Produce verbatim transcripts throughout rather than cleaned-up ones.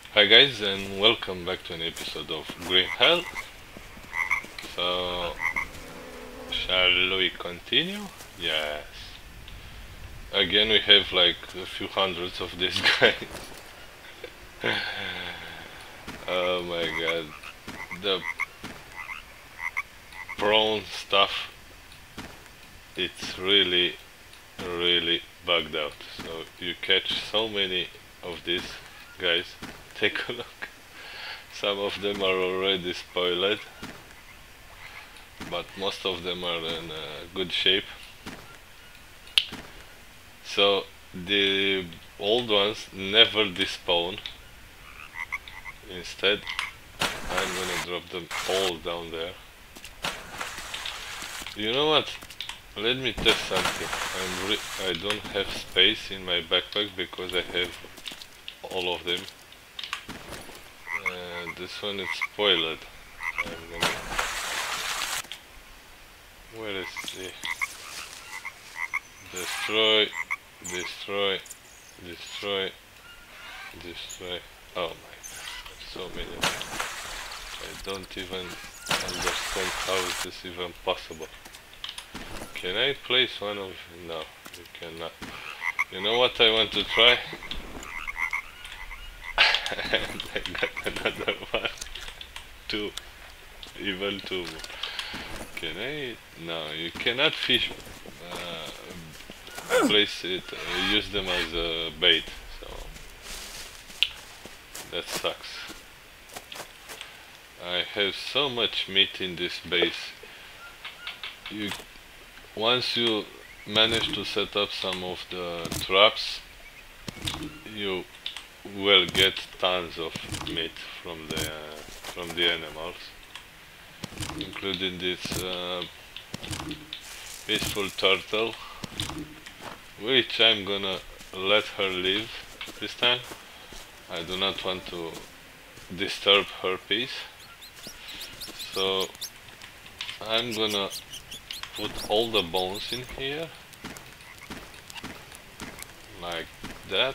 Hi guys, and welcome back to an episode of Green Hell. So, shall we continue? Yes. Again we have like a few hundreds of these guys. Oh my god. The prawn stuff, it's really, really bugged out. So you catch so many of these guys. Take a look. Some of them are already spoiled, but most of them are in uh, good shape. So the old ones never despawn. Instead, I'm gonna drop them all down there. You know what? Let me test something. I'm re I don't have space in my backpack because I have all of them. And this one is spoiled. I'm gonna... Where is the... Destroy, destroy, destroy, destroy. Oh my god, there's so many of them. I don't even understand how is this even possible. Can I place one of... No, you cannot. You know what I want to try? And I got another one. Two. Even two. Can I? No, you cannot fish. Uh, place it, uh, use them as a bait. So that sucks. I have so much meat in this base. You, once you manage to set up some of the traps, you will get tons of meat from the uh, from the animals, including this uh, peaceful turtle, which I'm gonna let her live this time. I do not want to disturb her peace, so I'm gonna put all the bones in here like that.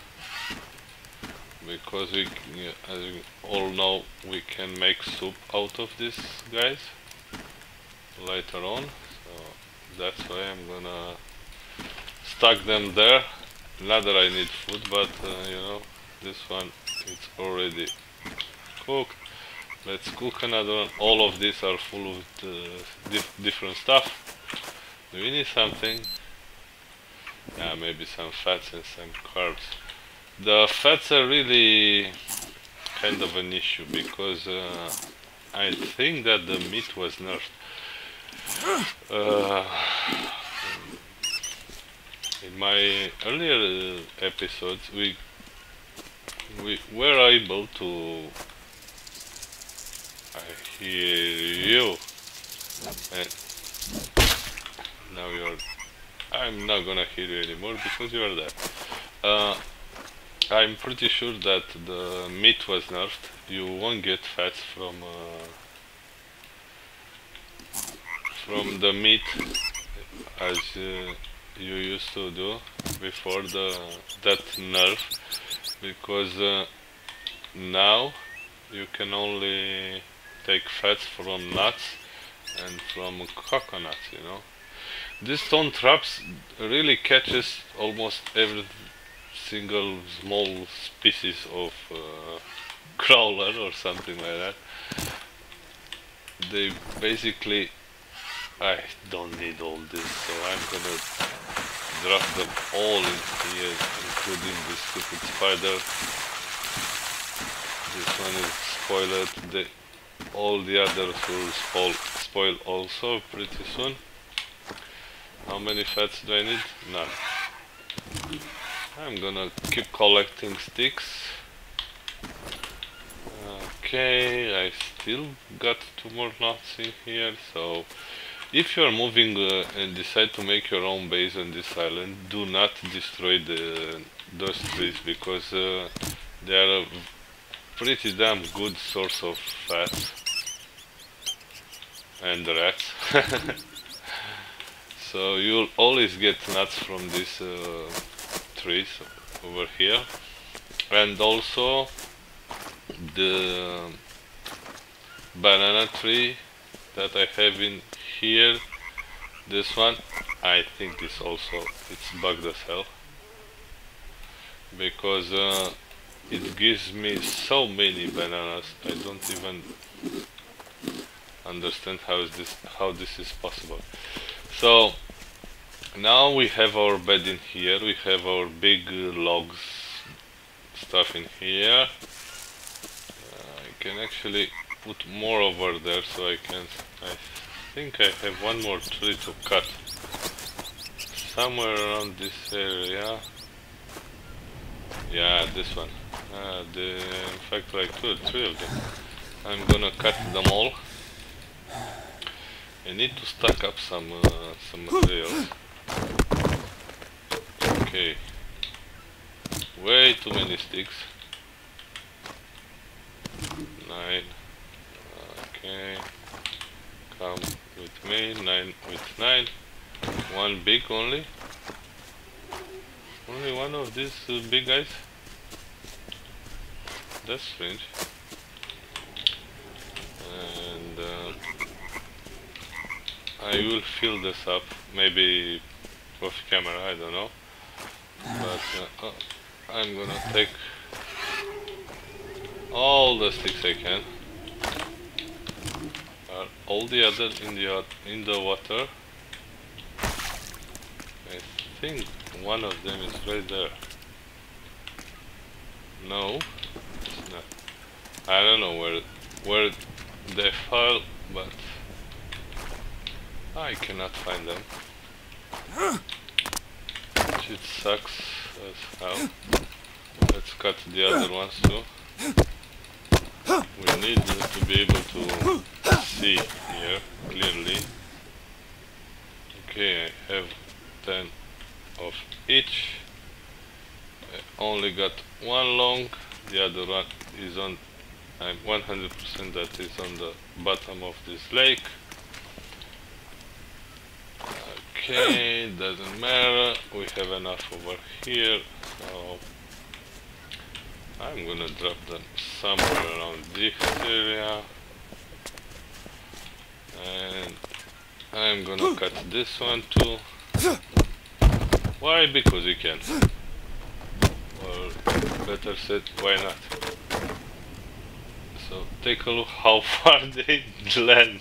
Because we, as you all know, we can make soup out of these guys later on. So that's why I'm gonna stack them there. Not that I need food, but uh, you know, this one it's already cooked. Let's cook another one. All of these are full of uh, dif different stuff. Do we need something? Yeah, maybe some fats and some carbs. The fats are really kind of an issue because uh, I think that the meat was nerfed. Uh, in my earlier uh, episodes, we we were able to. I hear you. And now you're. I'm not gonna hear you anymore because you are there. Uh, I'm pretty sure that the meat was nerfed. You won't get fats from uh, from the meat as uh, you used to do before the that nerf, because uh, now you can only take fats from nuts and from coconuts. You know, this stone traps really catches almost every single small species of uh, crawler or something like that. They basically, I don't need all this, so I'm gonna drop them all in here, including this stupid spider. This one is spoiled. The, all the others will spoil, spoil also pretty soon. How many fats do I need? None. I'm gonna keep collecting sticks. Okay, I still got two more nuts in here, so if you're moving uh, and decide to make your own base on this island, do not destroy the those trees, because uh, they are a pretty damn good source of fat and rats. So you'll always get nuts from these uh, trees over here. And also the banana tree that I have in here, this one, I think this also, it's bugged as hell, because uh, it gives me so many bananas. I don't even understand how is this how this is possible. So now we have our bed in here, we have our big uh, logs stuff in here. uh, I can actually put more over there, so I can I think I have one more tree to cut somewhere around this area. Yeah, this one. Uh, the, in fact, like two or three of them. I'm gonna cut them all. I need to stack up some uh, some materials. Okay. Way too many sticks. Nine. Okay. Come with me. Nine with nine. One big only. Only one of these uh, big guys. That's strange. And uh, I will fill this up, maybe off camera, I don't know. But uh, uh, I'm gonna take all the sticks I can. Uh, all the other in the in the water. I think one of them is right there. No, it's not. I don't know where where they fell, but I cannot find them. It sucks as hell. Let's cut the other ones too. We need to be able to see here clearly. Okay, I have ten of each. I only got one long, the other one is on, I'm one hundred percent that is on the bottom of this lake. Okay, doesn't matter, we have enough over here, so I'm gonna drop them somewhere around this area. And I'm gonna cut this one too. Why? Because we can. Or better said, why not? So take a look how far they land.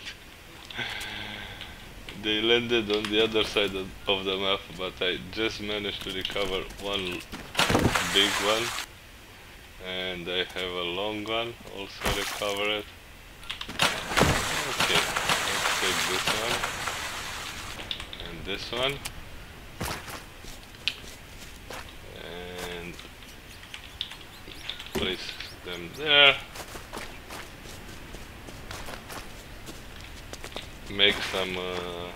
They landed on the other side of, of the map, but I just managed to recover one big one. And I have a long one also recovered. Okay, let's take this one. And this one. And place them there. Make some uh,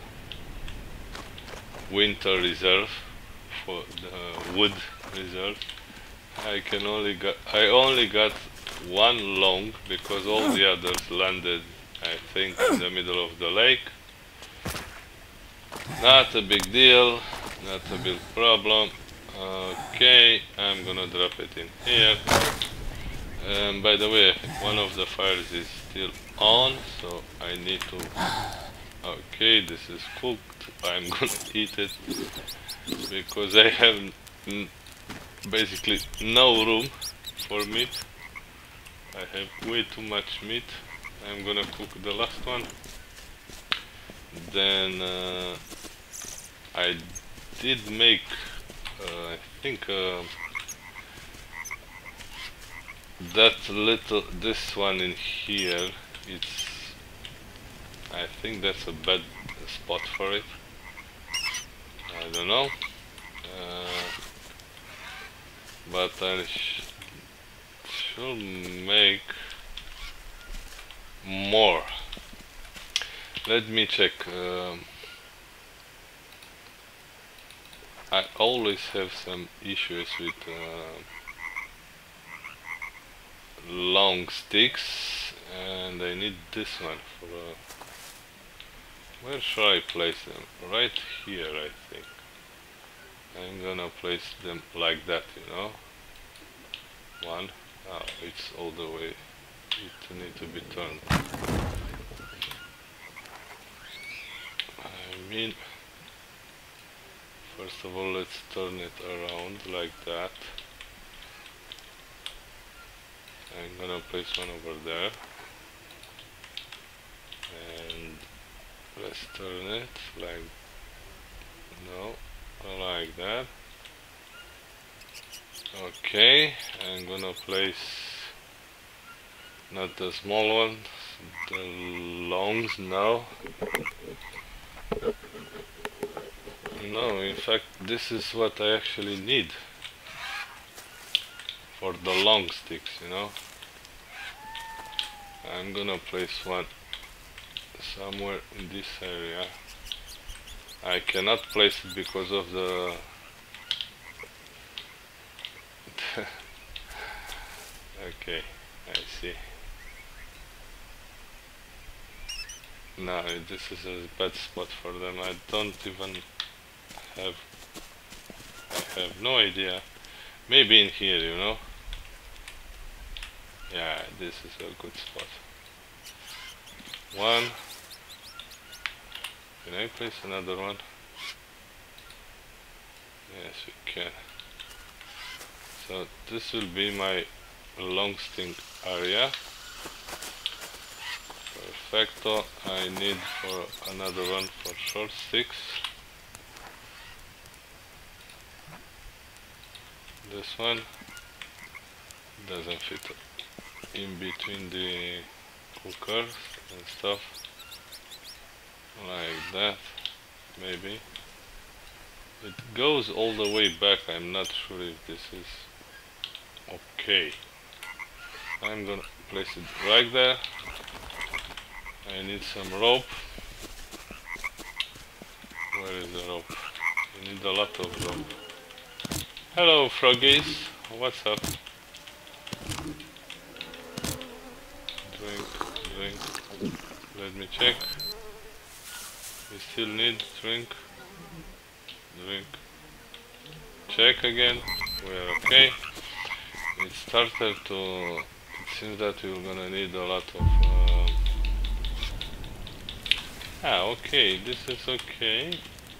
winter reserve for the wood reserve. I can only got I only got one long because all the others landed, I think, in the middle of the lake. Not a big deal, not a big problem. Okay, I'm gonna drop it in here. And by the way, one of the fires is still on, so I need to... Okay, this is cooked. I'm gonna eat it because I have n basically no room for meat. I have way too much meat. I'm gonna cook the last one. Then uh, I did make, uh, I think, uh, that little, this one in here, it's, I think that's a bad spot for it. I don't know. Uh, but I sh should make more. Let me check. Um, I always have some issues with uh, long sticks, and I need this one for. Uh, where should I place them? Right here, I think. I'm gonna place them like that, you know. One. Oh, it's all the way it need to be turned. I mean, first of all, let's turn it around like that. I'm gonna place one over there, and let's turn it like, no, like that. Okay, I'm gonna place not the small one, the longs now. No, in fact, this is what I actually need for the long sticks, you know. I'm gonna place one somewhere in this area. I cannot place it because of the okay, I see. No, this is a bad spot for them. I don't even have I have no idea. Maybe in here, you know. Yeah, this is a good spot. One. Can I place another one? Yes, we can. So this will be my long stick area. Perfecto. I need for another one for short sticks. This one doesn't fit in between the cookers and stuff, like that. Maybe it goes all the way back. I'm not sure if this is okay. I'm gonna place it right there. I need some rope. Where is the rope? You need a lot of rope. Hello froggies, what's up? Drink, drink. Let me check. We still need drink. Drink. Check again. We're okay. It started to. It seems that we're gonna need a lot of. Uh, ah, okay. This is okay.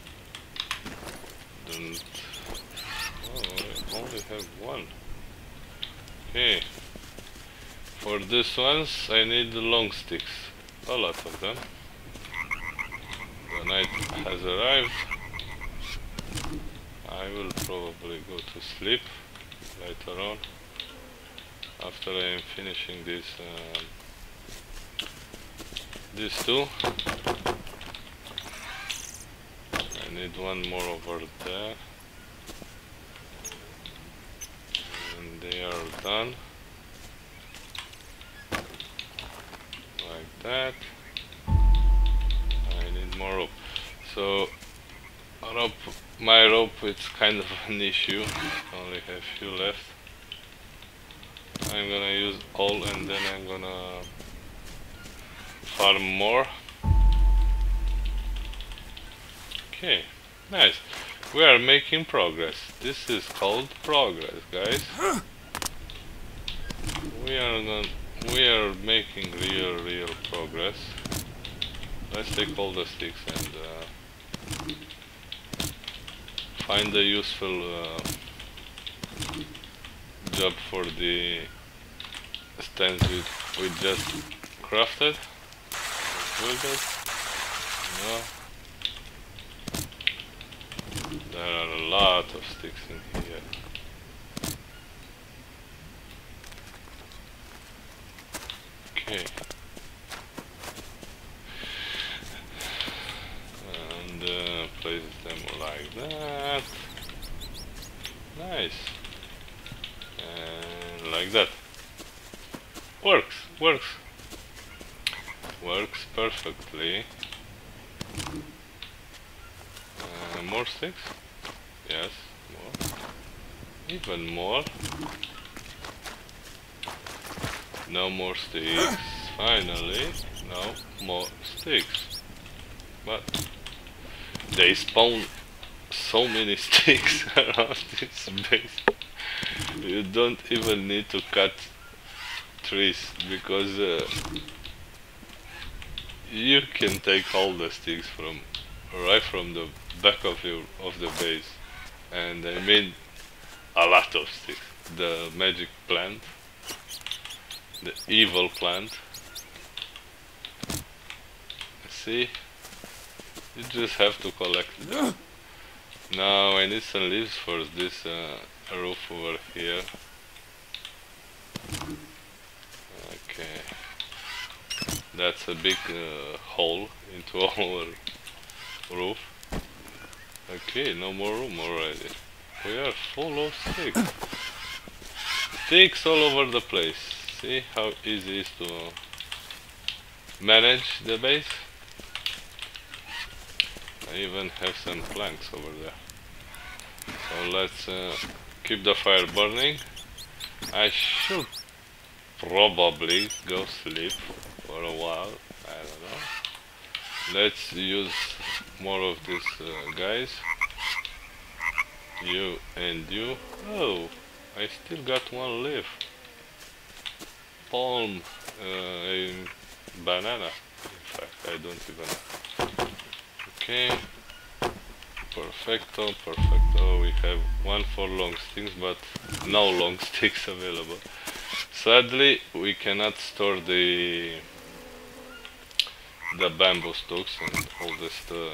Don't. Oh, I only have one. Okay. For these ones, I need the long sticks. A lot of them. The night has arrived. I will probably go to sleep later on. After I am finishing this, um, these two. I need one more over there. And they are done. Like that. I need more rope. So rope, my rope, it's kind of an issue. Only have few left. I'm gonna use all and then I'm gonna farm more. Okay, nice. We are making progress. This is called progress, guys. We are gonna, we are making real, real progress. Let's take all the sticks and uh, find a useful uh, job for the stands we, we just crafted. Build it. No. There are a lot of sticks in here. Okay. And uh, place them like that. Nice. And like that. Works, works. Works perfectly. Uh, more sticks? Yes, more. Even more. No more sticks. Finally, no more sticks. But they spawn so many sticks around this base. You don't even need to cut trees, because uh, you can take all the sticks from right from the back of your of the base, and I mean a lot of sticks. The magic plant, the evil plant. See, you just have to collect them. Now I need some leaves for this uh, roof over here. Okay, that's a big uh, hole into our roof. Okay, no more room already. We are full of sticks. Sticks all over the place. See how easy it is to manage the base? I even have some planks over there. So let's uh, keep the fire burning. I should probably go sleep for a while. I don't know. Let's use more of these uh, guys. You and you. Oh, I still got one leaf. Palm, uh, a banana. In fact, I don't even know. Okay. Perfecto, perfecto. We have one for long sticks, but no long sticks available. Sadly, we cannot store the the bamboo stalks and all this uh,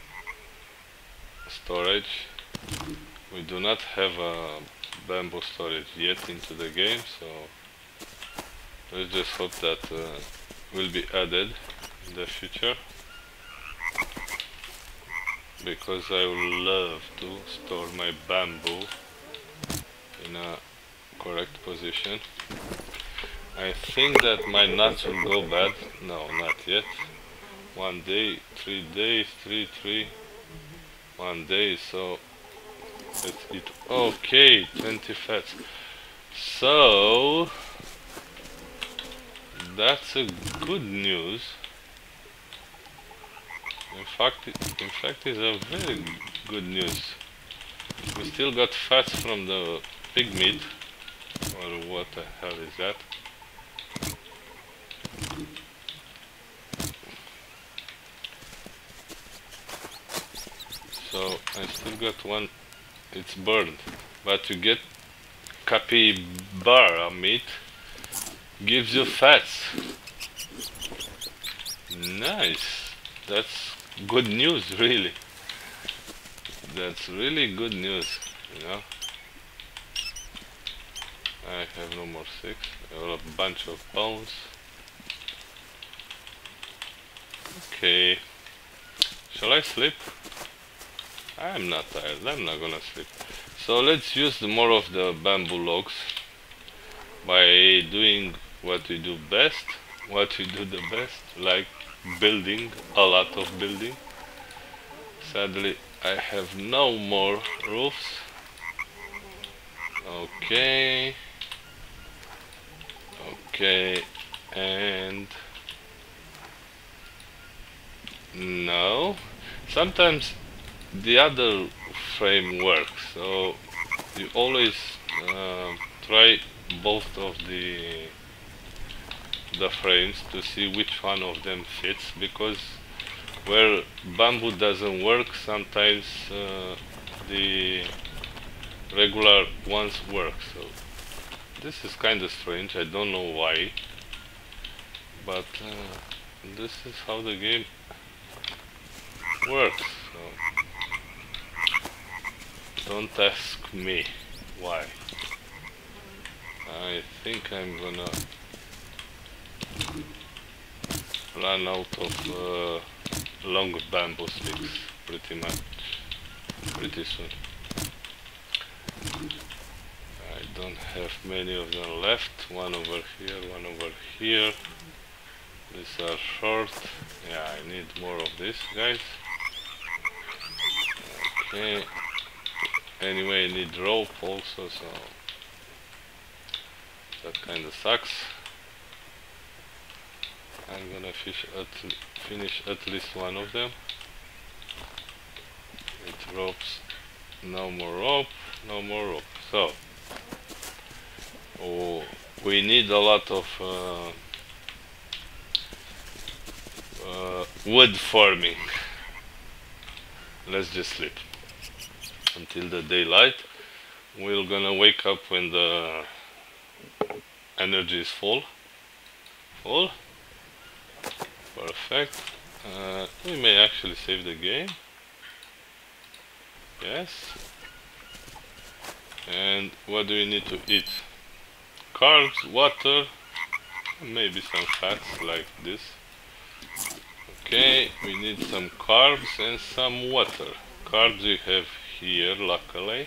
storage. We do not have a bamboo storage yet into the game, so let's just hope that uh, will be added in the future, because I would love to store my bamboo in a correct position. I think that my nuts will go bad. No, not yet. One day, three days, three, three, one day, so let's eat. Okay, twenty fats. So that's a good news. In fact, in fact, it's a very good news. We still got fats from the pig meat, or what the hell is that? So I still got one. It's burned, but you get capybara meat. Gives you fats. Nice. That's good news, really. That's really good news, you know. I have no more six. I have a bunch of bones. Okay. Shall I sleep? I'm not tired. I'm not gonna sleep. So let's use the more of the bamboo logs by doing what we do best, what we do the best, like building, a lot of building. Sadly, I have no more roofs. Okay. Okay, and no. Sometimes the other frame works, so you always uh, try both of the the frames to see which one of them fits, because where bamboo doesn't work, sometimes uh, the regular ones work. So this is kind of strange. I don't know why, but uh, this is how the game works. So don't ask me why. I think I'm gonna run out of uh, long bamboo sticks pretty much pretty soon. I don't have many of them left. One over here, one over here. These are short. Yeah, I need more of this, guys. Okay. Anyway, I need rope also, so that kind of sucks. I'm gonna fish at finish at least one of them. It ropes. No more rope. No more rope. So, oh, we need a lot of uh, uh, wood farming. Let's just sleep until the daylight. We're gonna wake up when the energy is full. Full. Perfect. Uh, we may actually save the game. Yes. And what do we need to eat? Carbs, water, maybe some fats like this. Okay, we need some carbs and some water. Carbs we have here, luckily.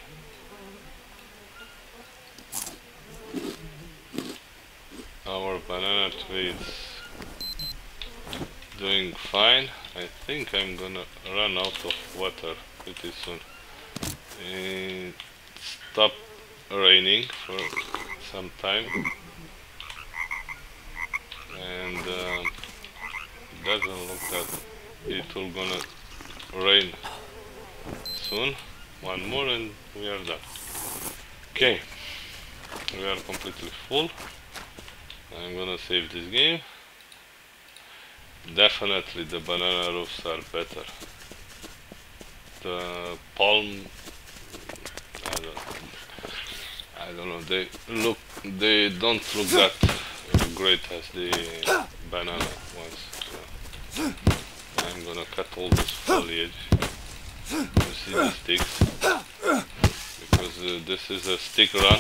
Our banana tree is doing fine. I think I'm gonna run out of water pretty soon. It stopped raining for some time, and uh, doesn't look that it will gonna rain soon. One more and we are done. Okay, we are completely full. I'm gonna save this game. Definitely the banana roofs are better. The palm, I don't, I don't know, they look, they don't look that great as the banana ones. So I'm gonna cut all this foliage. You see the sticks, because uh, this is a stick run.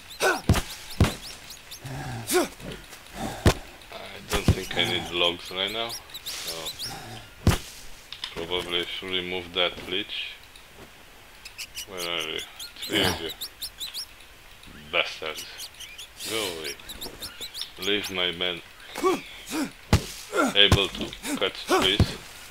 I don't think I need logs right now, so probably I should remove that leech. Where are you? Three of you. Bastards. Go away. Leave my men able to cut trees.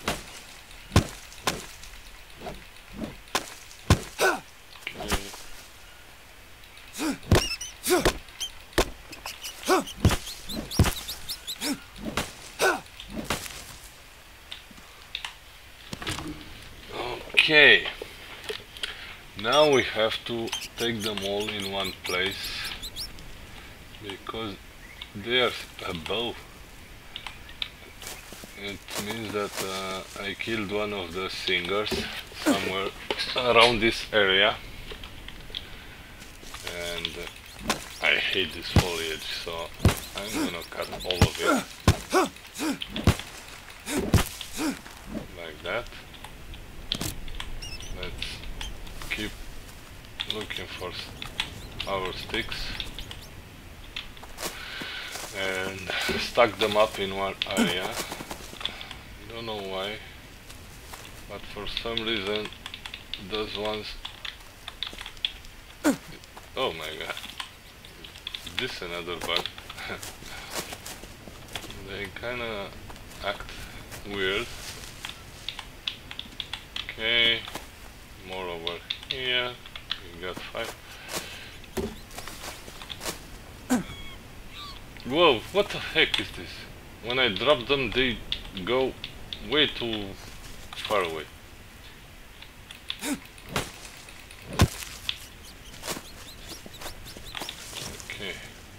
Okay, now we have to take them all in one place because they are above. It means that uh, I killed one of the singers somewhere around this area, and uh, I hate this foliage, so I'm gonna cut all of it like that. Let's keep looking for our sticks and stack them up in one area. Don't know why, but for some reason those ones, oh my god, this another bug. They kinda act weird. Okay, more over here. We got five. Whoa, what the heck is this? When I drop them, they go way too far away. Okay.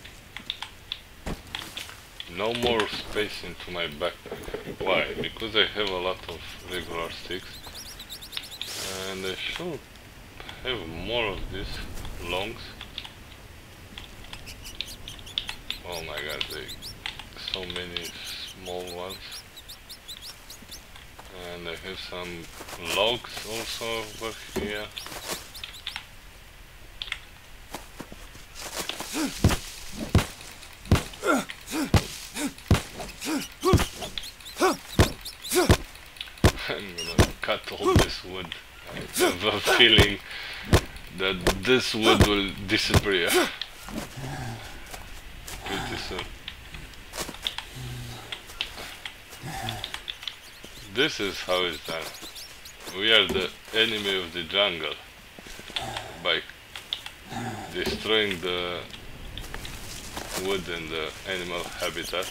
No more space into my backpack. Why? Because I have a lot of regular sticks. And I should have more of these longs. Oh my god, they so many small ones. And I have some logs also over here. I'm gonna cut all this wood. I have a feeling that this wood will disappear pretty soon. This is how it's done. We are the enemy of the jungle by destroying the wood and the animal habitat.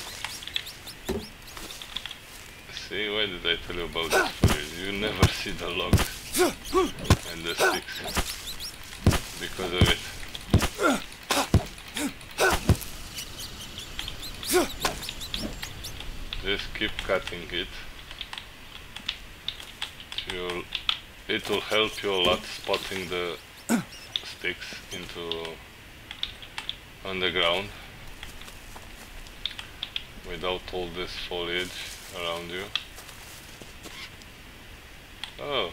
See, why did I tell you about this footage? You never see the logs and the sticks because of it. Just keep cutting it. You'll, it will help you a lot spotting the sticks into on the ground without all this foliage around you. Oh,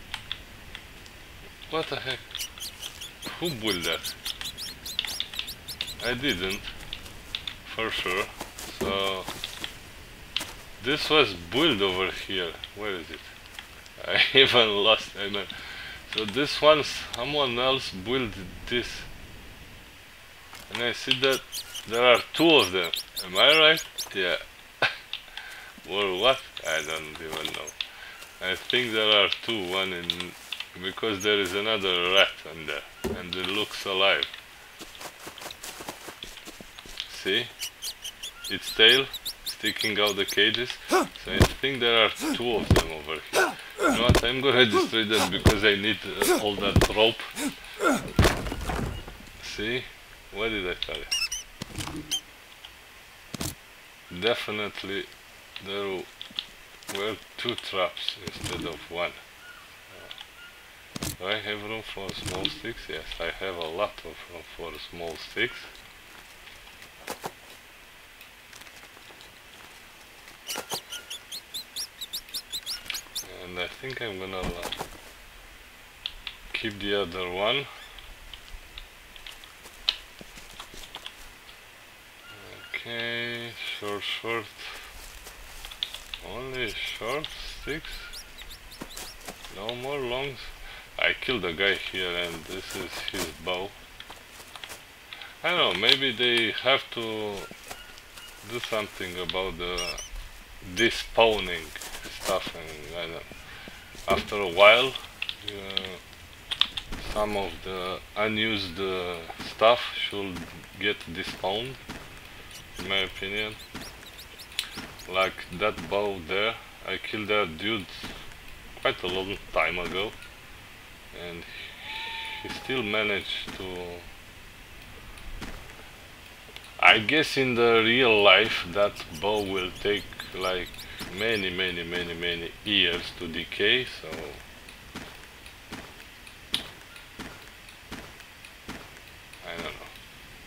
what the heck? Who built that? I didn't, for sure. So this was built over here. Where is it? I even lost. I know. So this one, someone else built this, and I see that there are two of them. Am I right? Yeah. Or what? I don't even know. I think there are two. One in, because there is another rat in there, and it looks alive. See? Its tail sticking out the cages. So I think there are two of them over here. You know what? I'm gonna destroy that because I need uh, all that rope. See? What did I tell you? Definitely there were two traps instead of one. Uh, do I have room for small sticks? Yes, I have a lot of room for small sticks. And I think I'm gonna uh, keep the other one. Okay, short, short. Only short sticks. No more longs. I killed a guy here, and this is his bow. I don't know. Maybe they have to do something about the despawning stuff, and I don't know. After a while, uh, some of the unused uh, stuff should get despawned, in my opinion. Like that bow there, I killed that dude quite a long time ago, and he still managed to... I guess in the real life that bow will take like many many many many years to decay, so I don't know.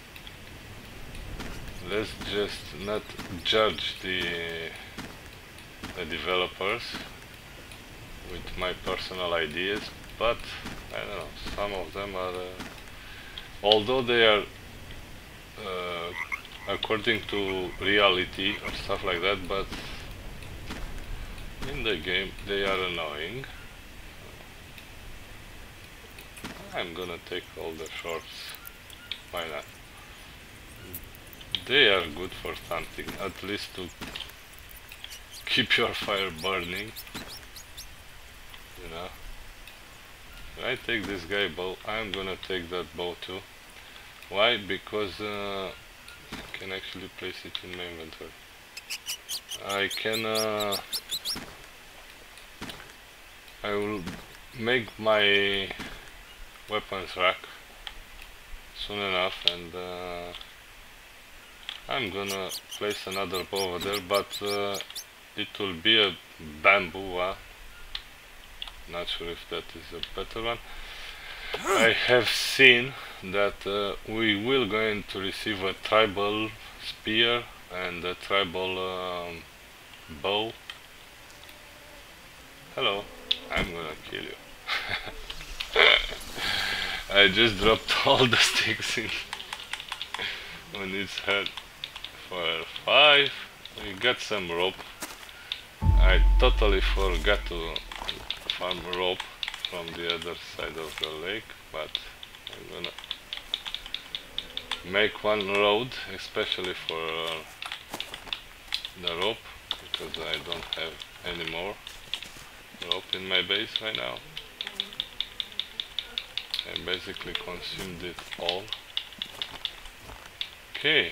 Let's just not judge the the developers with my personal ideas, but I don't know, some of them are uh, although they are uh, according to reality or stuff like that, but in the game they are annoying. I'm gonna take all the shorts, why not? They are good for something, at least to keep your fire burning, you know. When I take this guy bow, I'm gonna take that bow too. Why? Because uh, I can actually place it in my inventory. I can uh, I will make my weapons rack soon enough, and uh, I'm gonna place another bow over there, but uh, it will be a bamboo one. Not sure if that is a better one. I have seen that uh, we will going to receive a tribal spear and a tribal um, bow. Hello, I'm gonna kill you. I just dropped all the sticks in on its head. For five, we got some rope. I totally forgot to farm rope from the other side of the lake, but I'm gonna make one road especially for uh, the rope, because I don't have any more rope in my base right now. I basically consumed it all. Okay,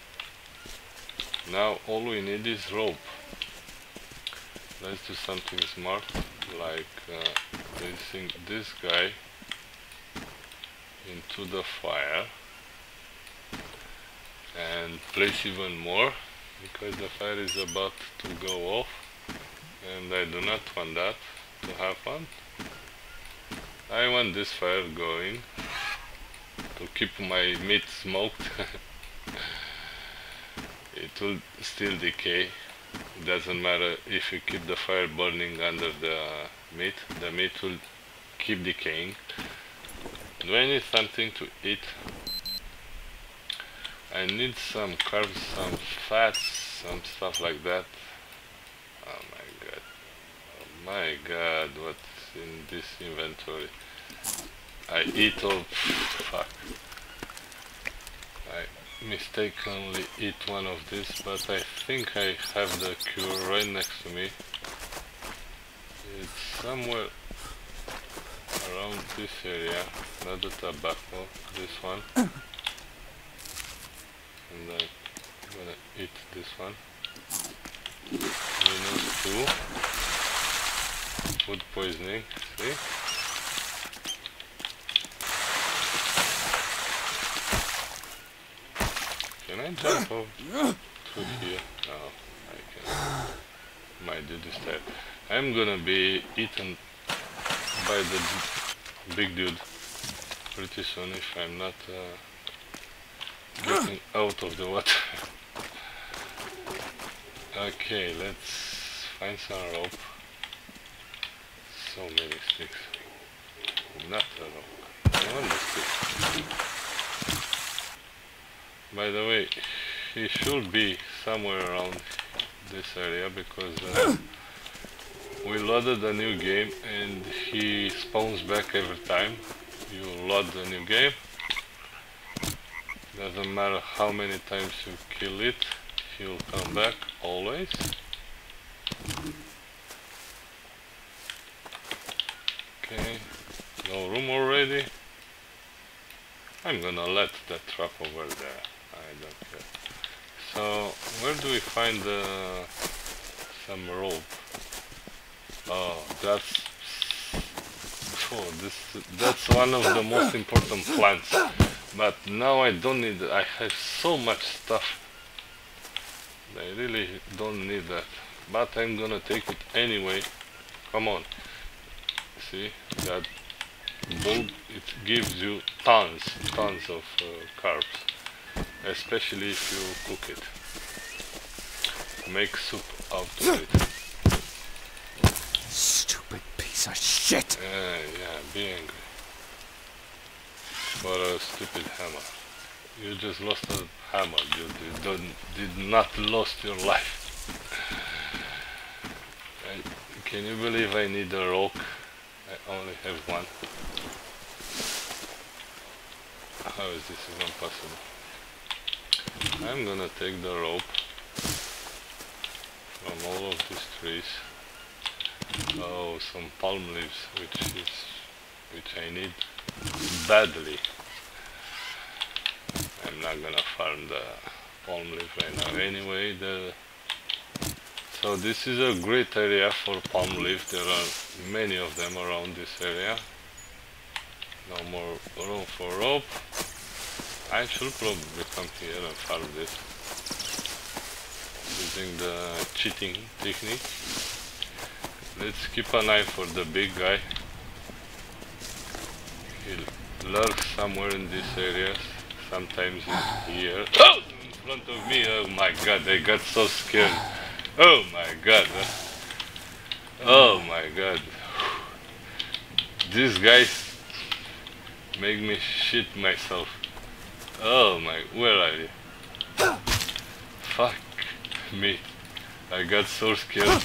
now all we need is rope. Let's do something smart, like uh, placing this guy into the fire and place even more, because the fire is about to go off and I do not want that to happen. I want this fire going to keep my meat smoked. It will still decay. It doesn't matter if you keep the fire burning under the meat, the meat will keep decaying. Do I need something to eat? I need some carbs, some fats, some stuff like that. Oh my god. Oh my god, what's in this inventory? I eat all... fuck. I mistakenly eat one of these, but I think I have the cure right next to me. It's somewhere around this area, not the tobacco, this one. And I'm gonna eat this one. Minus two. Food poisoning, see? Can I jump over to here? No, I can't. My dude is tired. I'm gonna be eaten by the big dude pretty soon if I'm not uh, getting out of the water. Okay, let's find some rope. So many sticks. Not a rope. I want the stick. By the way, he should be somewhere around this area because uh, we loaded a new game and he spawns back every time you load the new game. Doesn't matter how many times you kill it, he will come back always. Okay, no room already. I'm gonna let that trap over there. I don't care. So where do we find uh, some rope? Oh, that's oh, this that's one of the most important plants. But now I don't need it. I have so much stuff. I really don't need that. But I'm gonna take it anyway. Come on. See that bulb? It gives you tons, tons of uh, carbs. Especially if you cook it. Make soup out of it. Stupid piece of shit! Uh, yeah, be angry. For a stupid hammer. You just lost a hammer, you did, don't, did not lost your life. And can you believe I need a rock? I only have one. How is this even possible? I'm gonna take the rope from all of these trees. Oh, some palm leaves, which is which I need badly. I'm not gonna farm the palm leaf right now anyway. The so this is a great area for palm leaf. There are many of them around this area. No more room for rope. I should probably come here and farm this using the cheating technique. Let's keep an eye for the big guy. He lurks somewhere in this area. Sometimes he's here. Oh! In front of me. Oh my god, I got so scared. Oh my god. Oh my god. These guys make me shit myself. Oh my, where are you? Fuck me. I got so scared.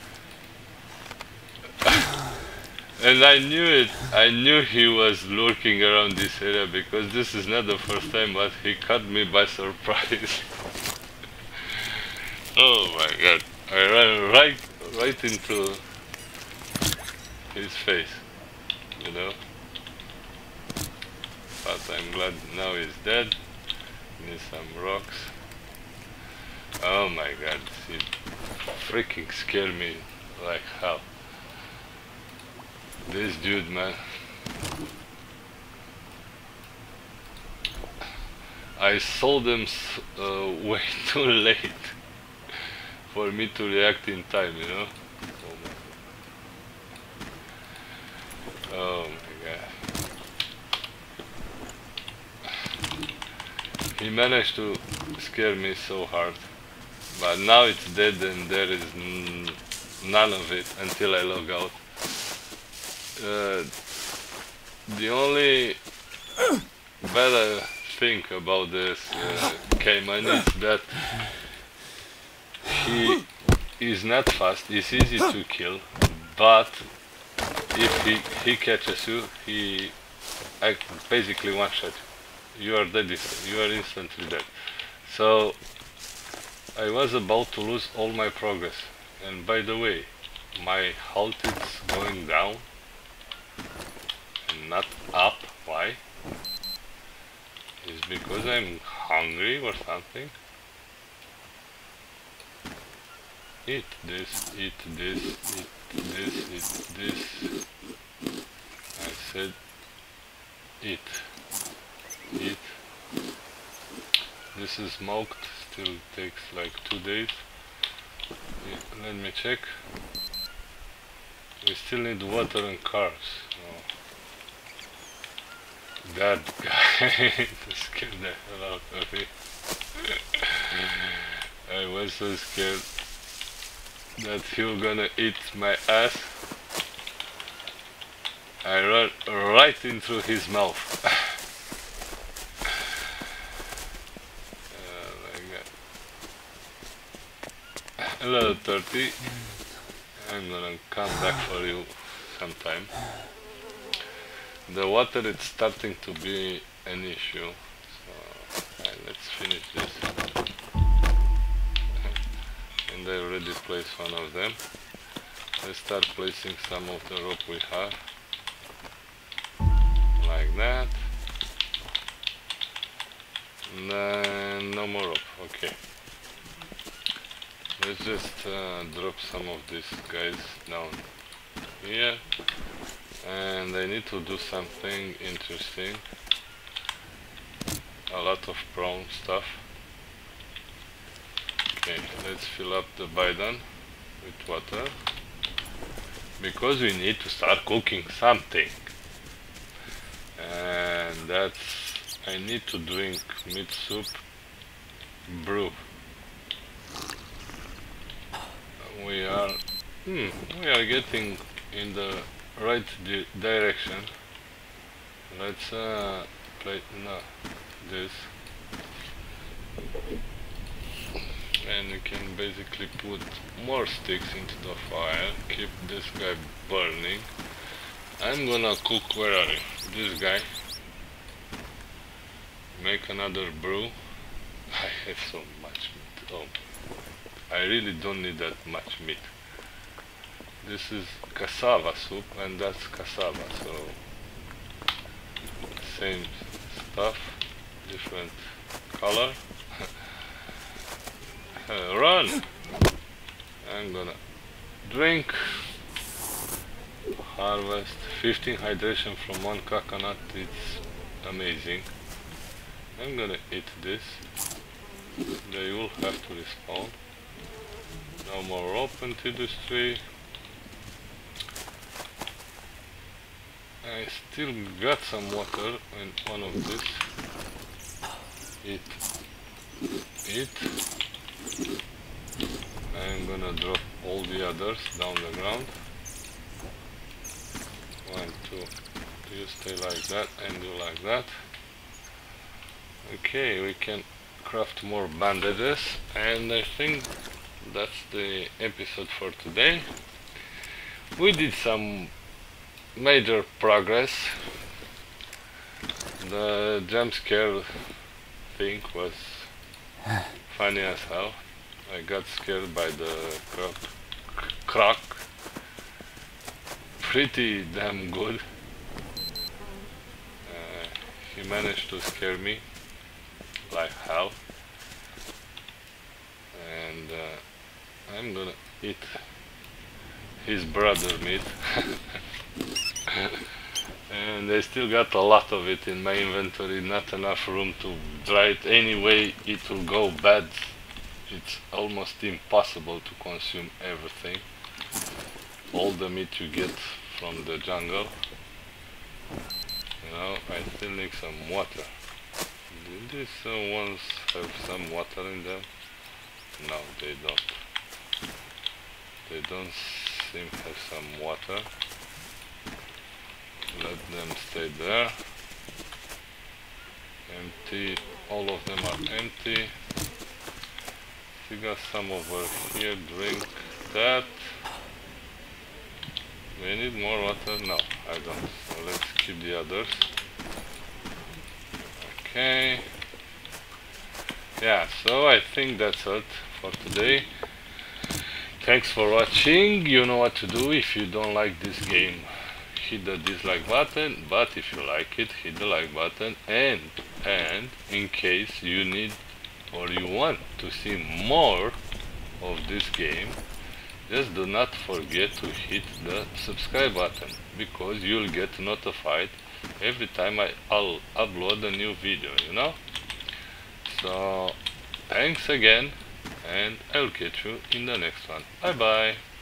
And I knew it. I knew he was lurking around this area because this is not the first time, but he caught me by surprise. Oh my god. I ran right right into his face, you know. But I'm glad now he's dead. Need some rocks. Oh my god, he freaking scared me like hell. This dude, man. I saw them s uh, way too late for me to react in time, you know? Oh my god. He managed to scare me so hard. But now it's dead and there is n none of it until I log out. Uh, the only better thing about this uh, Cayman is that he is not fast, he's easy to kill, but if he, he catches you, he I basically one-shot you. You are dead, you are instantly dead. So I was about to lose all my progress. And by the way, my health is going down and not up. Why? Is because I'm hungry or something? Eat this, eat this, eat this, eat this. I said eat, eat. This is smoked, still takes like two days. Yeah, let me check. We still need water and carbs. Oh. That guy scared the hell out of me. I was so scared that he was gonna eat my ass. I ran right into his mouth. Oh my god. Hello thirty. I'm gonna come back for you sometime. The water is starting to be an issue, so right, let's finish this. And I already placed one of them. Let's start placing some of the rope we have, like that. And then no more rope. Okay. Let's just uh, drop some of these guys down here. And I need to do something interesting. A lot of prawn stuff. Okay, let's fill up the bidon with water. Because we need to start cooking something. And that's... I need to drink meat soup brew. We are... Hmm, we are getting in the right di direction. Let's uh, play no this, and we can basically put more sticks into the fire. Keep this guy burning. I'm gonna cook. Where are you? This guy. Make another brew. I have so much meat. Oh, I really don't need that much meat. This is cassava soup and that's cassava, so same stuff, different color. uh, run! I'm gonna drink, harvest, fifteen hydration from one coconut, it's amazing. I'm gonna eat this, they will have to respawn. No more rope into this tree. I still got some water in one of this. Eat. Eat. I'm gonna drop all the others down the ground. One, two. You stay like that and do like that. Okay, we can craft more bandages, and I think that's the episode for today. We did some major progress. The jump scare thing was funny as hell. I got scared by the croc, croc. Pretty damn good. Uh, he managed to scare me like hell. And uh, I'm gonna eat his brother meat. uh, and I still got a lot of it in my inventory, not enough room to dry it. Anyway, it will go bad. It's almost impossible to consume everything, all the meat you get from the jungle. You know, I still need some water. Do these uh, ones have some water in them? No, they don't. They don't seem to have some water. Let them stay there. Empty. All of them are empty. You got some over here. Drink that. Do I need more water? No, I don't. So let's keep the others. Okay. Yeah, so I think that's it for today. Thanks for watching. You know what to do. If you don't like this game, hit the dislike button, but if you like it, hit the like button, and and in case you need or you want to see more of this game, just do not forget to hit the subscribe button, because you'll get notified every time I, I'll upload a new video, you know? So thanks again, and I'll catch you in the next one. Bye bye.